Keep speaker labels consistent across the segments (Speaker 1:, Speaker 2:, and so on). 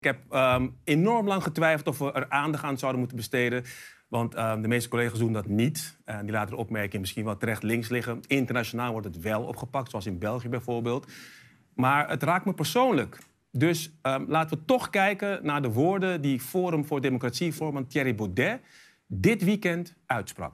Speaker 1: Ik heb enorm lang getwijfeld of we er aandacht aan zouden moeten besteden. Want de meeste collega's doen dat niet. Die laten de opmerking misschien wel terecht links liggen. Internationaal wordt het wel opgepakt, zoals in België bijvoorbeeld. Maar het raakt me persoonlijk. Dus laten we toch kijken naar de woorden die Forum voor Democratie-voorman Thierry Baudet dit weekend uitsprak.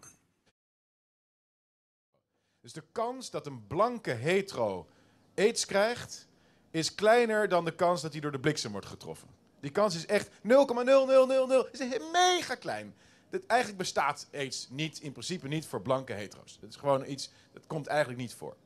Speaker 2: Dus de kans dat een blanke hetero aids krijgt, is kleiner dan de kans dat hij door de bliksem wordt getroffen. Die kans is echt 0,0000. Is mega klein. Eigenlijk bestaat aids niet, in principe niet voor blanke hetero's. Dat is gewoon iets, dat komt eigenlijk niet voor.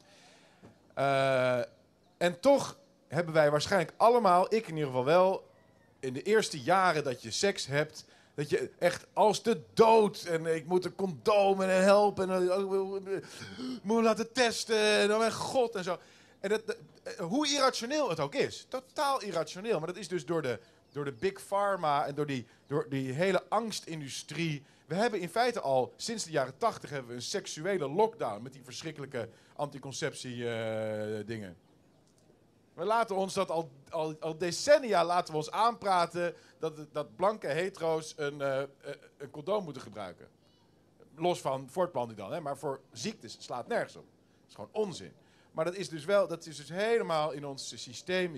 Speaker 2: En toch hebben wij waarschijnlijk allemaal, ik in ieder geval wel, in de eerste jaren dat je seks hebt, dat je echt als de dood en ik moet een condoom en help en moet me laten testen en oh mijn god en zo. En hoe irrationeel het ook is, totaal irrationeel, maar dat is dus door de big pharma en door die hele angstindustrie. We hebben in feite al sinds de jaren 80 hebben we een seksuele lockdown met die verschrikkelijke anticonceptie dingen. We laten ons dat al decennia laten we ons aanpraten dat blanke hetero's een condoom moeten gebruiken. Los van voortplanting dan, hè? Maar voor ziektes slaat nergens op. Dat is gewoon onzin. Maar dat is dus wel, dat is dus helemaal in ons systeem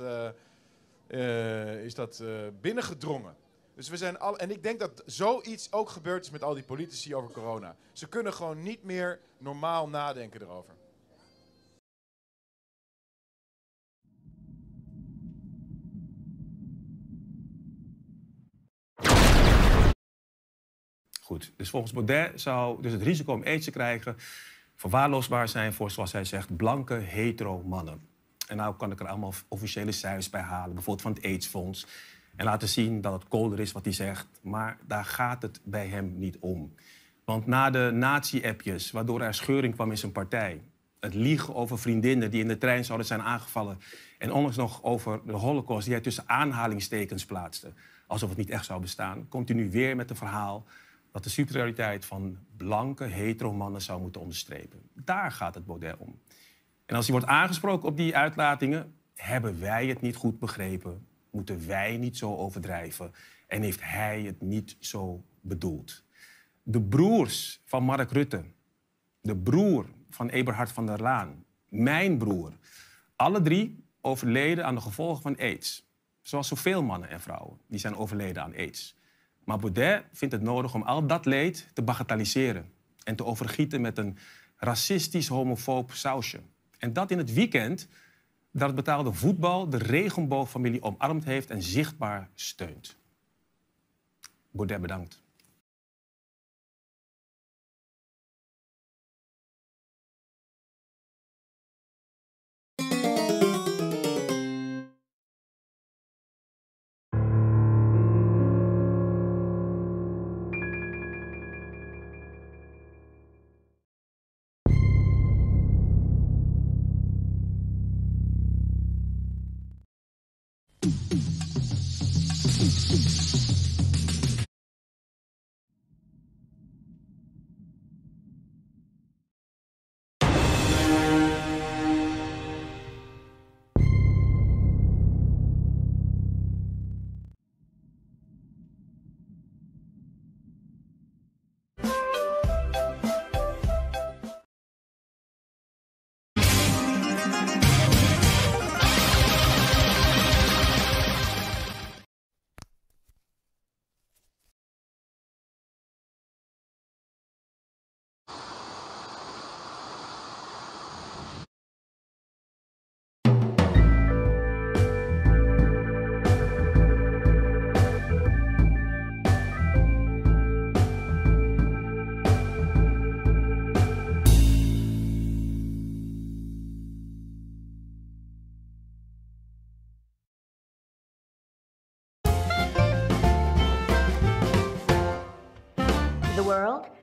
Speaker 2: is dat binnengedrongen. Dus we zijn en ik denk dat zoiets ook gebeurd is met al die politici over corona. Ze kunnen gewoon niet meer normaal nadenken erover.
Speaker 1: Goed, dus volgens Baudet zou dus het risico om aids te krijgen verwaarloosbaar zijn voor, zoals hij zegt, blanke hetero mannen. En nou kan ik er allemaal officiële cijfers bij halen, bijvoorbeeld van het AIDS-fonds. En laten zien dat het kolder is wat hij zegt. Maar daar gaat het bij hem niet om. Want na de nazi-appjes, waardoor er scheuring kwam in zijn partij, het liegen over vriendinnen die in de trein zouden zijn aangevallen en onlangs nog over de Holocaust die hij tussen aanhalingstekens plaatste, alsof het niet echt zou bestaan, komt hij nu weer met een verhaal dat de superioriteit van blanke hetero-mannen zou moeten onderstrepen. Daar gaat het Baudet om. En als hij wordt aangesproken op die uitlatingen, hebben wij het niet goed begrepen, moeten wij niet zo overdrijven en heeft hij het niet zo bedoeld. De broers van Mark Rutte, de broer van Eberhard van der Laan, mijn broer, alle drie overleden aan de gevolgen van aids. Zoals zoveel mannen en vrouwen die zijn overleden aan aids. Maar Baudet vindt het nodig om al dat leed te bagatelliseren en te overgieten met een racistisch, homofoob sausje. En dat in het weekend dat het betaalde voetbal de regenboogfamilie omarmd heeft en zichtbaar steunt. Baudet bedankt.
Speaker 3: The world